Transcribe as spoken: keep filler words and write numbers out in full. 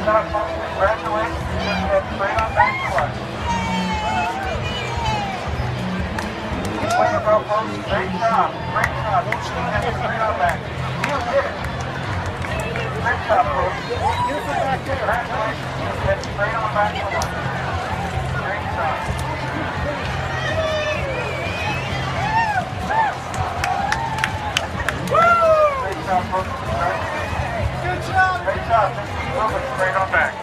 job, folks. Congratulations. Just head straight on back to us. Way to go, folks. Great job. Great job. Just head straight on back. You did it. Great job, folks. Congratulations. Just head straight on back to us. Great job. Great job, folks. Good job. Great job. Just keep moving straight on back.